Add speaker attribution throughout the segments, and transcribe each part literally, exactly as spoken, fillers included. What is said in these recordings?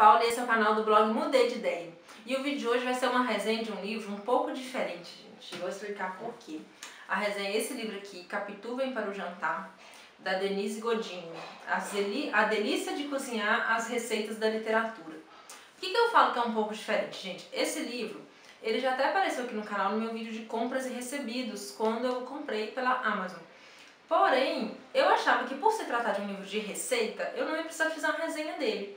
Speaker 1: Paula e esse é o canal do blog Mudei de Ideia. E o vídeo de hoje vai ser uma resenha de um livro um pouco diferente, gente. Eu vou explicar por quê. A resenha é esse livro aqui, Capitu Vem para o Jantar, da Denise Godinho. A delícia de cozinhar as receitas da literatura. Por que que eu falo que é um pouco diferente, gente? Esse livro, ele já até apareceu aqui no canal no meu vídeo de compras e recebidos, quando eu comprei pela Amazon. Porém, eu achava que por se tratar de um livro de receita, eu não ia precisar fazer uma resenha dele.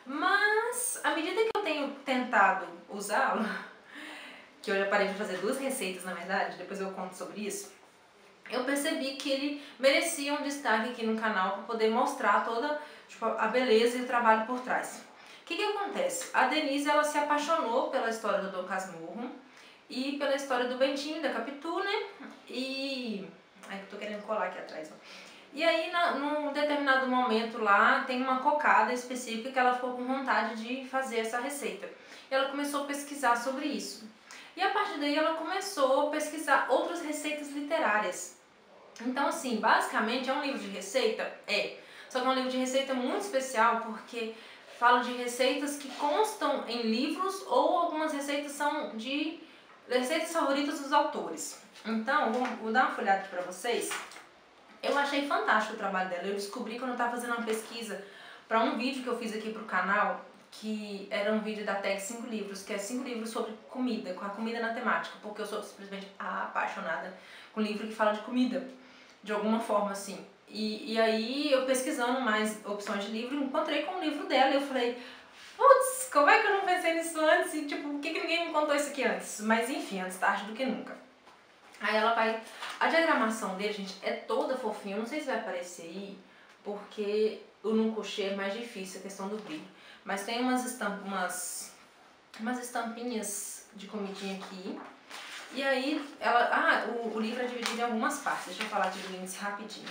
Speaker 1: Mas, à medida que eu tenho tentado usá-lo, que eu já parei de fazer duas receitas, na verdade, depois eu conto sobre isso, eu percebi que ele merecia um destaque aqui no canal para poder mostrar toda tipo, a beleza e o trabalho por trás. O que que acontece? A Denise, ela se apaixonou pela história do Dom Casmurro e pela história do Bentinho e da Capitu, né? E... ai, eu tô querendo colar aqui atrás, ó. E aí, na, num determinado momento lá, tem uma cocada específica que ela ficou com vontade de fazer essa receita. E ela começou a pesquisar sobre isso. E a partir daí ela começou a pesquisar outras receitas literárias. Então, assim, basicamente é um livro de receita? É. Só que é um livro de receita muito especial porque fala de receitas que constam em livros ou algumas receitas são de receitas favoritas dos autores. Então, vou, vou dar uma folhada aqui pra vocês. Eu achei fantástico o trabalho dela. Eu descobri quando eu estava fazendo uma pesquisa para um vídeo que eu fiz aqui pro canal, que era um vídeo da tag cinco livros, que é cinco livros sobre comida, com a comida na temática, porque eu sou simplesmente apaixonada com livro que fala de comida, de alguma forma assim. E, e aí eu pesquisando mais opções de livro, encontrei com o livro dela e eu falei, putz, como é que eu não pensei nisso antes? E tipo, por que, que ninguém me contou isso aqui antes? Mas enfim, antes tarde do que nunca. Aí ela vai... A diagramação dele, gente, é toda fofinha. Eu não sei se vai aparecer aí, porque o no cochê é mais difícil, a questão do brilho. Mas tem umas, estamp... umas... umas estampinhas de comidinha aqui. E aí, ela... Ah, o, o livro é dividido em algumas partes. Deixa eu falar aqui do índice rapidinho.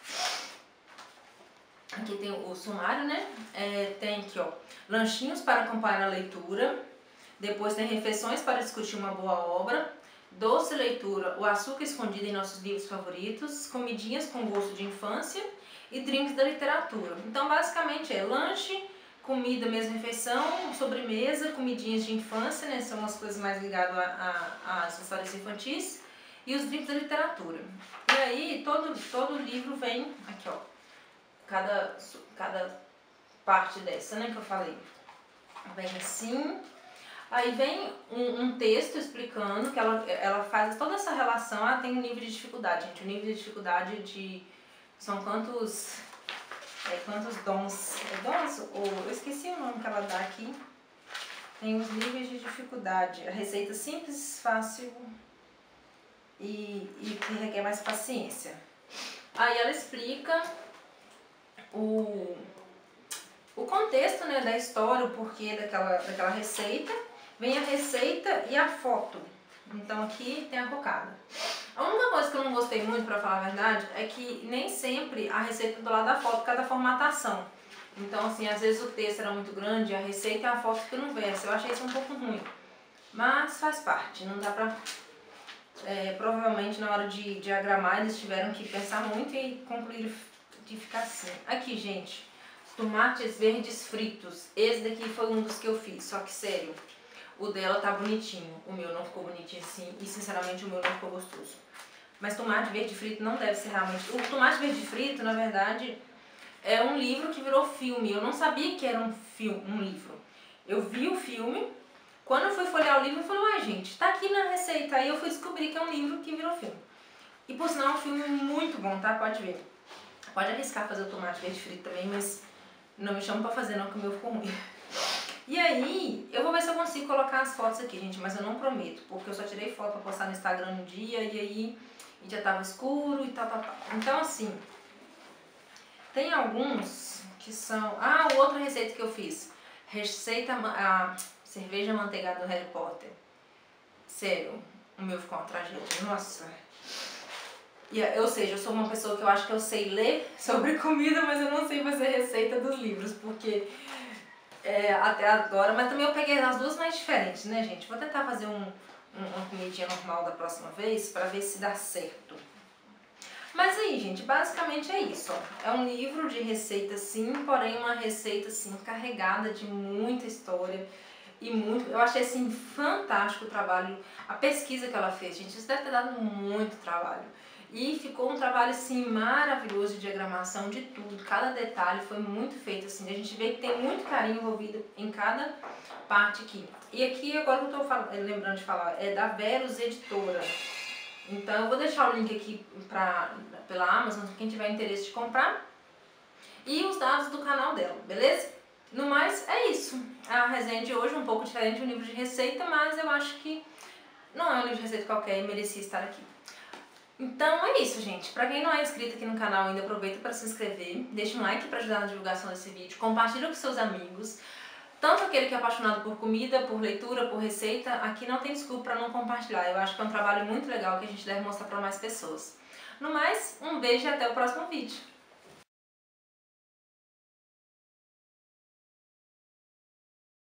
Speaker 1: Aqui tem o sumário, né? É, tem aqui, ó, lanchinhos para acompanhar a leitura. Depois tem refeições para discutir uma boa obra. Doce leitura, o açúcar escondido em nossos livros favoritos, comidinhas com gosto de infância e drinks da literatura. Então, basicamente é lanche, comida, mesma refeição, sobremesa, comidinhas de infância, né? São as coisas mais ligadas às histórias infantis, e os drinks da literatura. E aí, todo, todo livro vem, aqui ó, cada, cada parte dessa, né, que eu falei, vem assim. Aí vem um, um texto explicando que ela, ela faz toda essa relação. Ah, tem um nível de dificuldade, gente. O nível de dificuldade de... São quantos... É, quantos dons... É dons? Ou, eu esqueci o nome que ela dá aqui. Tem os níveis de dificuldade. A receita simples, fácil e, e que requer mais paciência. Aí ela explica o, o contexto, né, da história, o porquê daquela, daquela receita. Vem a receita e a foto. Então aqui tem a cocada. A única coisa que eu não gostei muito, pra falar a verdade, é que nem sempre a receita do lado da foto, por causa da formatação. Então assim, às vezes o texto era muito grande, a receita e a foto ficam no verso. Eu achei isso um pouco ruim. Mas faz parte, não dá pra... É, provavelmente na hora de diagramar eles tiveram que pensar muito e concluir de ficar assim. Aqui, gente, tomates verdes fritos. Esse daqui foi um dos que eu fiz, só que sério... O dela tá bonitinho, o meu não ficou bonitinho assim, e sinceramente o meu não ficou gostoso. Mas tomate verde frito não deve ser realmente... O tomate verde frito, na verdade, é um livro que virou filme. Eu não sabia que era um, filme, um livro. Eu vi o filme, quando eu fui folhear o livro, eu falei, uai gente, tá aqui na receita. Aí eu fui descobrir que é um livro que virou filme. E por sinal é um filme muito bom, tá? Pode ver. Pode arriscar fazer o tomate verde frito também, mas não me chama pra fazer não, que o meu ficou ruim. E aí, eu vou ver se eu consigo colocar as fotos aqui, gente, mas eu não prometo, porque eu só tirei foto pra postar no Instagram no dia, e aí já tava escuro e tal, tal, tal. Então, assim, tem alguns que são... Ah, outra receita que eu fiz. Receita, a cerveja amanteigada do Harry Potter. Sério, o meu ficou uma tragédia, nossa. E, ou seja, eu sou uma pessoa que eu acho que eu sei ler sobre comida, mas eu não sei fazer receita dos livros, porque... É, até agora, mas também eu peguei as duas mais diferentes, né, gente? Vou tentar fazer um, um, uma comidinha normal da próxima vez pra ver se dá certo. Mas aí, gente, basicamente é isso, ó. É um livro de receita sim, porém uma receita assim carregada de muita história e muito... Eu achei assim fantástico o trabalho, a pesquisa que ela fez, gente. Isso deve ter dado muito trabalho. E ficou um trabalho assim maravilhoso de diagramação de tudo, cada detalhe foi muito feito assim. A gente vê que tem muito carinho envolvido em cada parte aqui. E aqui agora que eu tô falando, lembrando de falar, é da Verus Editora. Então eu vou deixar o link aqui pra, pela Amazon, quem tiver interesse de comprar. E os dados do canal dela, beleza? No mais, é isso. A resenha de hoje é um pouco diferente de um livro de receita, mas eu acho que não é um livro de receita qualquer e merecia estar aqui. Então é isso, gente. Pra quem não é inscrito aqui no canal ainda, aproveita para se inscrever. Deixa um like para ajudar na divulgação desse vídeo. Compartilha com seus amigos. Tanto aquele que é apaixonado por comida, por leitura, por receita, aqui não tem desculpa para não compartilhar. Eu acho que é um trabalho muito legal que a gente deve mostrar para mais pessoas. No mais, um beijo e até o próximo vídeo.